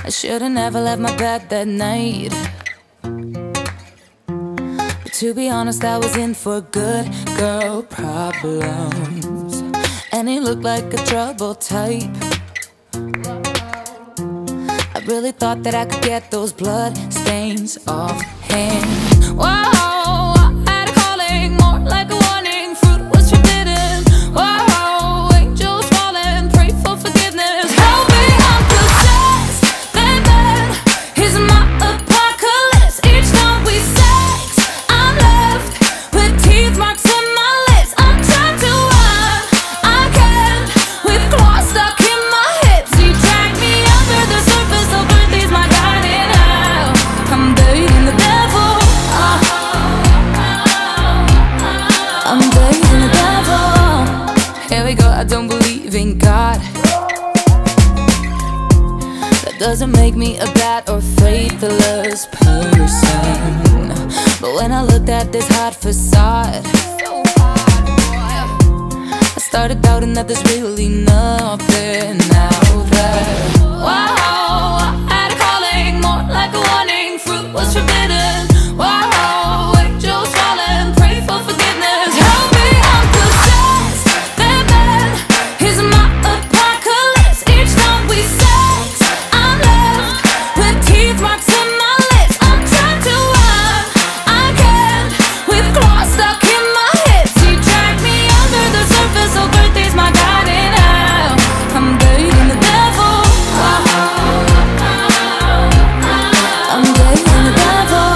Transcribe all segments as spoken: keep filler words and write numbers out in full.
I should've never left my bed that night. But to be honest, I was in for good girl problems, and he looked like a trouble type. I really thought that I could get those blood stains off him. Whoa, I had a calling, more like a warning. Fruit was forbidden. Whoa, angels falling, pray for forgiveness. Help me, I'm possessed. That man is my apocalypse. Each time we sex, I'm left with teeth marks in my lips. I'm trying to run, I can't, with claws stuck in my hips. He dragged me under the surface of earth, he's my guiding out. I'm dating the devil. uh, I'm dating the devil. Here we go, I don't believe in God. That doesn't make me a bad or faithless person, but when I looked at this hot facade, I started doubting that there's really nothing out there. Wow, I had a calling, more like a warning. Fruit was forbidden. Wow, angels falling, pray for forgiveness. Help me, I'm possessed. That man is my apocalypse. Each time we sex, I'm left with teeth marks in my lips. I'm trying to run, I can't, with claws stuck in my hips. He dragged me under the surface of earth, he's my guiding out. I'm dating the devil. I'm dating the devil.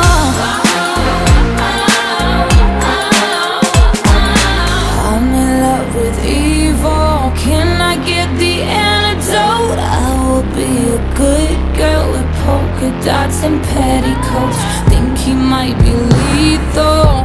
I'm in love with evil. Can I get the antidote? I will be a good girl with polka dots and petticoats. Think he might be lethal.